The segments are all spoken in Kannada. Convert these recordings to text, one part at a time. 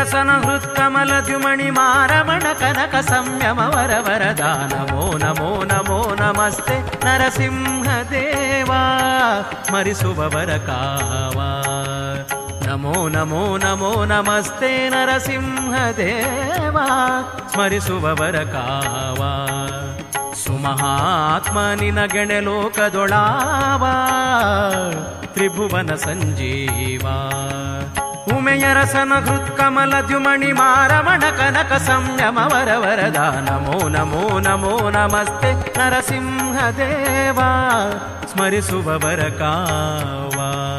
ರಸನ ಹೃತ್ಕಮಲದ್ಯುಮಣಿ ಮಾರಮಣ ಕನಕ ಸಂಯಮ ವರ ವರದ ನಮೋ ನಮೋ ನಮೋ ನಮಸ್ತೆ ನರಸಿಂಹದೇವ ಸ್ಮರಿಸುವವರ ಕಾವ ನಮೋ ನಮೋ ನಮೋ ನಮಸ್ತೆ ನರಸಿಂಹದೇವ ಸ್ಮರಿಸುವವರ ಕಾವ ಸುಮಹಾತ್ಮ ನಿನಗೆಣೆ ಲೋಕದೊಳಾವ ತ್ರಿಭುವನ ಸಂಜೀವ ಉಮೆಯರಸನ ಹೃತ್ಕಮಲದ್ಯುಮಣಿ ಮಾರಮಣ ಕನಕ ಸಂಯಮ ವರ ವರದ ನಮೋ ನಮೋ ನಮೋ ನಮಸ್ತೆ ನರಸಿಂಹದೇವ ಸ್ಮರಿಸುವವರ ಕಾವ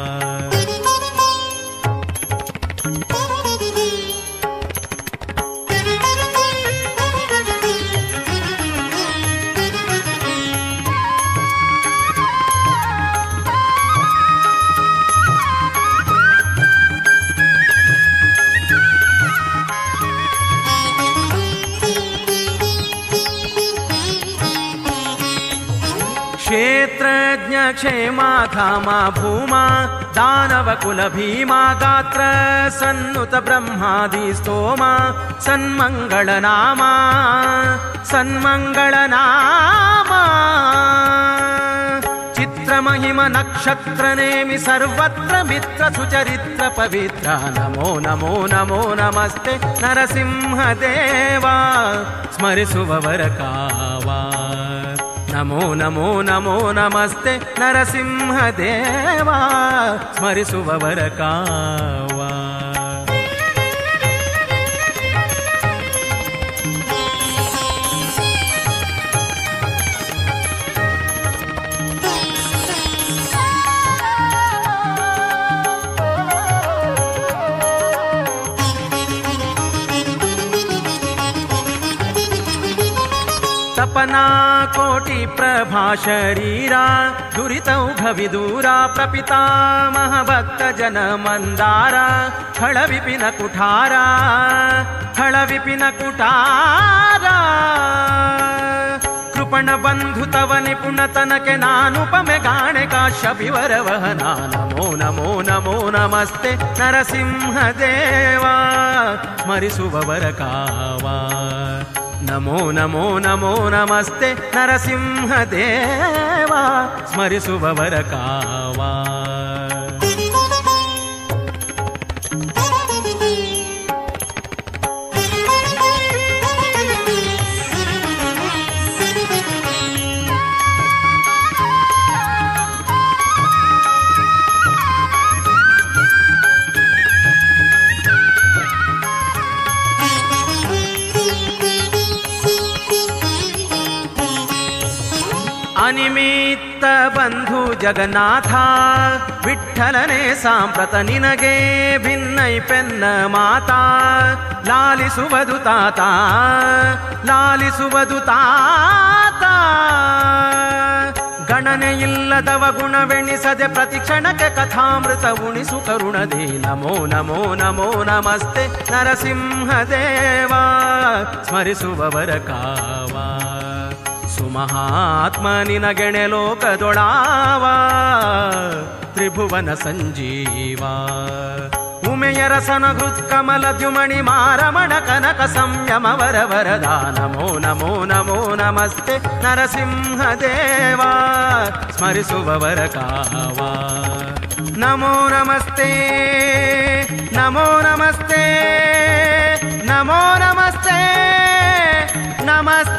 ಕ್ಷೇತ್ರಜ್ಞ ಕ್ಷೇಮ ಧಾಮ ಭೂಮ ದಾನವ ಕುಲ ಭೀಮ ಗಾತ್ರ ಸನ್ನುತ ಬ್ರಹ್ಮಾದಿ ಸ್ತೋಮ ಸನ್ಮಂಗಳ ನಾಮ ಸನ್ಮಂಗಳ ನಾಮ ಚಿತ್ರ ಮಹಿಮ ನಕ್ಷತ್ರ ನೇಮಿ ಸರ್ವತ್ರ ಮಿತ್ರ ಸುಚರಿತ್ರ ಪವಿತ್ರ ನಮೋ ನಮೋ ನಮೋ ನಮಸ್ತೆ ನರಸಿಂಹದೇವ ಸ್ಮರಿಸುವವರ ಕಾವ ನಮೋ ನಮೋ ನಮೋ ನಮಸ್ತೆ ನರಸಿಂಹದೇವ ಸ್ಮರಿಸುವವರ ಕಾವ ತಪನಾ ಕೋಟಿ ಪ್ರಭಾ ಶರೀರ ದುರಿತೌಘ ವಿದೂರ ಪ್ರಪಿತಾಮಹ ಭಕ್ತ ಜನ ಮಂದಾರ ಖಳ ವಿಪಿನ ಕುಠಾರ ಖಳ ವಿಪಿನ ಕುಠಾರ ಕೃಪಣ ಬಂಧು ತವ ನಿಪುಣ ತನಕೆ ನಾನುಪಮೆ ಗಾಣೆ ಕಾಶ್ಯಪಿವರ ವಹನ ನಮೋ ನಮೋ ನಮೋ ನಮಸ್ತೆ ನರಸಿಂಹದೇವ ಸ್ಮರಿಸುವವರ ಕಾವ ನಮೋ ನಮೋ ನಮೋ ನಮಸ್ತೆ ನರಸಿಂಹದೇವ ಸ್ಮರಿಸುವವರ ಕಾವ ಅನಿಮಿತ್ತ ಬಂಧು ಜಗನ್ನಾಥ ವಿಠ್ಠಲನೆ ಸಾಂಪ್ರತ ನಿನಗೆ ಭಿನ್ನೈ ಪೆನ್ನ ಮಾತಾ ಲಾಲಿಸುವುದು ತಾತ ಲಾಲಿಸುವುದು ತಾತ ಗಣನೆಯಿಲ್ಲದವ ಗುಣವೆಣಿಸದೆ ಪ್ರತಿಕ್ಷಣಕ್ಕೆ ಕಥಾಮೃತ ಉಣಿಸು ಕರುಣದಿ ನಮೋ ನಮೋ ನಮೋ ನಮಸ್ತೆ ನರಸಿಂಹದೇವ ಸ್ಮರಿಸುವವರ ಕಾವ ಸುಮಹಾತ್ಮ ನಿನಗೆಣೆ ಲೋಕದೊಳಾವ ತ್ರಿಭುವನ ಸಂಜೀವ ಉಮೆಯರಸನ ಹೃತ್ಕಮಲದ್ಯುಮಣಿ ಮಾರಮಣ ಕನಕ ಸಂಯಮ ವರ ವರದ ನಮೋ ನಮೋ ನಮೋ ನಮಸ್ತೆ ನರಸಿಂಹದೇವ ಸ್ಮರಿಸುವವರ ಕಾವ ನಮೋ ನಮಸ್ತೆ ನಮೋ ನಮಸ್ತೆ ನಮೋ ನಮಸ್ತೆ ನಮಸ್ತೆ